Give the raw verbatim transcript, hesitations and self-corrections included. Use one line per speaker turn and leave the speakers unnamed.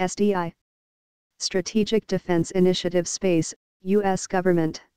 S D I. Strategic Defense Initiative Space, U S Government.